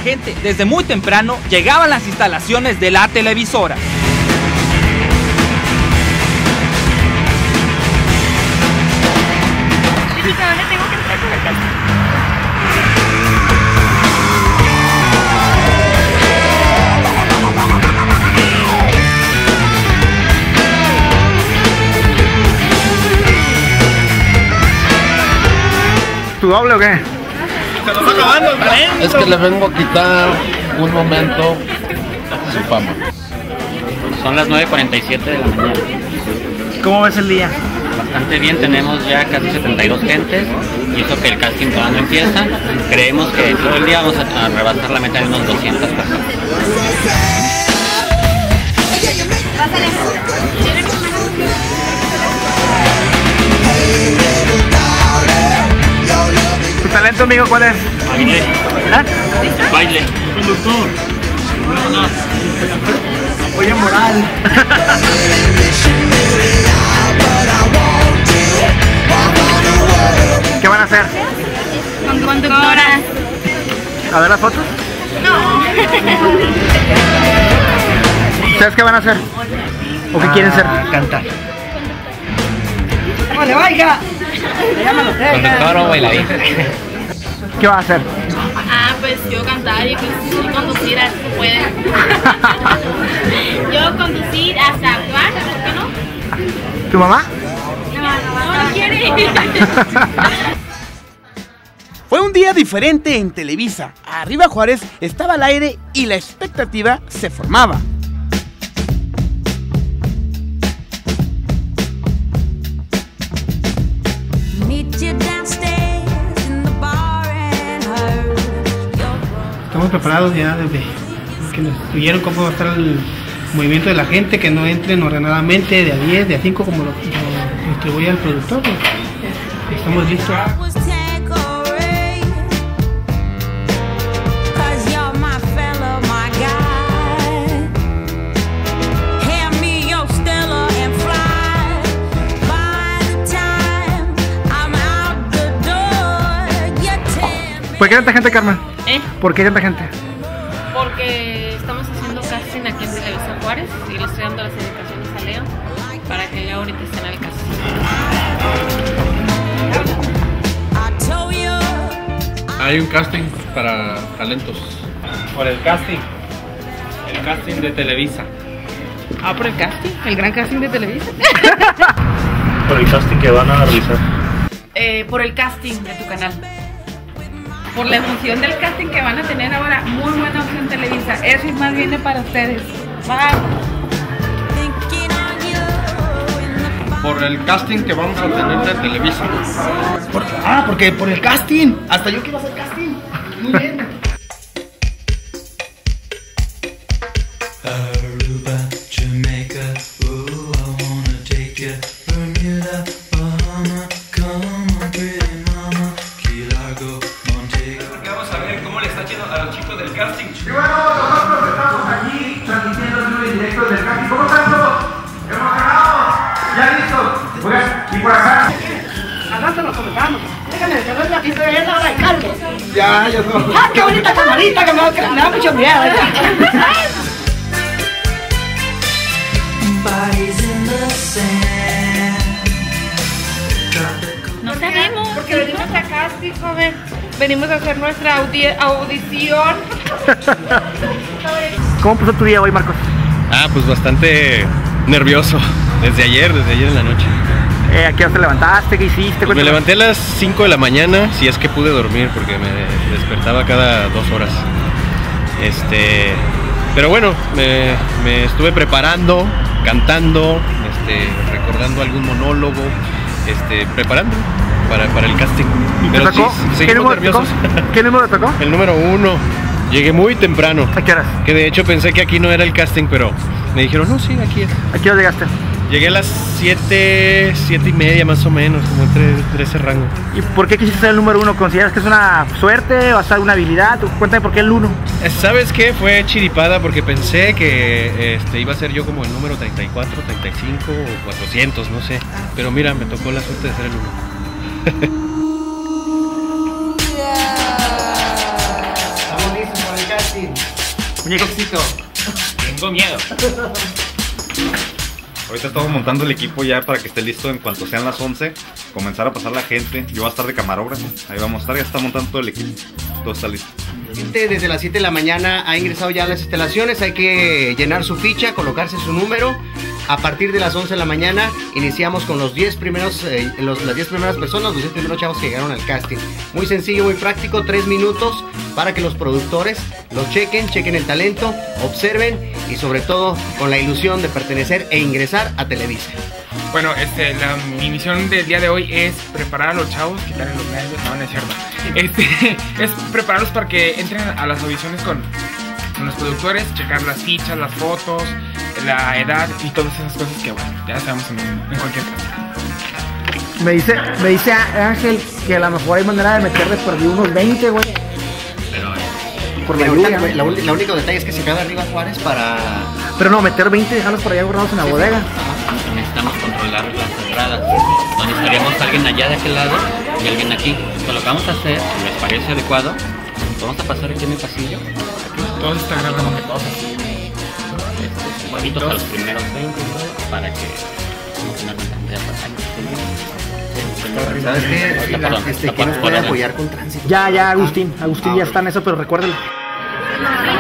gente desde muy temprano llegaba a las instalaciones de la televisora. ¿Dónde tengo que entrar con el casting? ¿Tu doble o qué? Se nos está acabando el talento. Es que le vengo a quitar un momento su fama. Son las 9:47 de la mañana. ¿Cómo ves el día? Bastante bien, tenemos ya casi 72 gentes y eso que el casting todavía no empieza. Creemos que todo el día vamos a rebasar la meta de unos 200 personas. ¿Tu talento, amigo, cuál es? Baile. ¿Ah? Baile. Conductor. Oye, moral. ¿Qué van a hacer? Con conductora. ¿A ver las fotos? No. ¿Ustedes qué van a hacer? ¿O qué quieren ser? Cantar. ¡Vale, vaya! Conductor o bailarín. ¿Qué va a hacer? Ah, pues yo cantar y pues conducir, así se puede. Yo conducir hasta actuar, ¿por qué no? ¿Tu mamá? No quiere. Fue un día diferente en Televisa. Arriba Juárez estaba al aire y la expectativa se formaba. Estamos preparados ya desde que nos instruyeron cómo va a estar el movimiento de la gente, que no entren ordenadamente de a 10, de a 5 como lo distribuye el productor. Pues, estamos listos. ¿Por qué tanta gente, Carmen? ¿Por qué tanta gente? Porque estamos haciendo casting aquí en Televisa Juárez y le estoy dando las indicaciones a Leo para que ya ahorita estén al casting. Hay un casting para talentos. Por el casting de Televisa. Ah, por el casting, el gran casting de Televisa. Por el casting que van a realizar. Por el casting de tu canal. Por la función del casting que van a tener ahora, muy buena opción Televisa. Eso es más bien para ustedes. Bye. Por el casting que vamos a tener de Televisa. Porque por el casting. Hasta yo quiero hacer casting. Muy bien. Aruba, Jamaica, ooh, I wanna take you. Bermuda, Bahama, come on, pretty mama, Key Largo, Montego. Porque vamos a ver cómo le está yendo a los chicos del casting. Y bueno, nosotros estamos aquí transmitiendo en directo del casting. ¿Cómo están todos? ¡Emocionados! ¿Ya listos? Oigan, y por acá. Adelante nos comenzamos. Déjame, que no es la que estoy en la alcalde. Ya no. ¡Ah, qué bonita camarita que me da mucho miedo! No sabemos. Porque venimos a casting, joven. Venimos a hacer nuestra audición. ¿Cómo pasó tu día hoy, Marcos? Pues bastante nervioso. Desde ayer en la noche. ¿A qué hora te levantaste? ¿Qué hiciste? Pues me levanté a las 5 de la mañana, si es que pude dormir, porque me despertaba cada 2 horas. Pero bueno, me estuve preparando, cantando, recordando algún monólogo, preparando para el casting. ¿Y te Pero tocó? sí, seguimos nerviosos. ¿Qué número tocó? El número 1. Llegué muy temprano. ¿A qué horas? Que de hecho pensé que aquí no era el casting, pero me dijeron, no, sí, aquí es. ¿A qué hora llegaste? Llegué a las 7:30 más o menos, como entre ese rango. ¿Y por qué quisiste ser el número 1? ¿Consideras que es una suerte o es alguna habilidad? Cuéntame por qué el 1. ¿Sabes qué? Fue chiripada porque pensé que iba a ser yo como el número 34, 35 o 400, no sé. Pero mira, me tocó la suerte de ser el 1. Estamos listos para el casting. casting. Muñecocito. Tengo miedo. Ahorita estamos montando el equipo ya para que esté listo en cuanto sean las 11. Comenzar a pasar la gente. Yo voy a estar de camarógrafo. Ahí vamos a estar, ya está montando todo el equipo. Todo está listo. Desde las 7 de la mañana ha ingresado ya a las instalaciones. Hay que llenar su ficha, colocarse su número. A partir de las 11 de la mañana iniciamos con los 10 primeros, las 10 primeras personas, los 10 primeros chavos que llegaron al casting. Muy sencillo, muy práctico, 3 minutos para que los productores los chequen el talento, observen y sobre todo con la ilusión de pertenecer e ingresar a Televisa. Bueno, mi misión del día de hoy es preparar a los chavos, quitarle los nervios, no es cierto. Es prepararlos para que entren a las audiciones con los productores, checar las fichas, las fotos, la edad y todas esas cosas que, bueno, ya sabemos en cualquier caso. Me dice Ángel que a lo mejor hay manera de meterles por unos 20, güey. Pero, por la lluvia. La única detalle es que se queda arriba Juárez para... Pero no, meter 20 y dejarlos por allá guardados en la bodega. Necesitamos controlar las entradas. Donde estaríamos alguien allá de aquel lado y alguien aquí. Entonces, lo que vamos a hacer, si les parece adecuado, vamos a pasar aquí en el pasillo. Todos están grabando todos así. Huevitos a los primeros 20 para que no tengan ¿Sabes qué? ¿Quién nos puede apoyar con tránsito? Ya, Agustín ya está en eso, pero recuérdalo.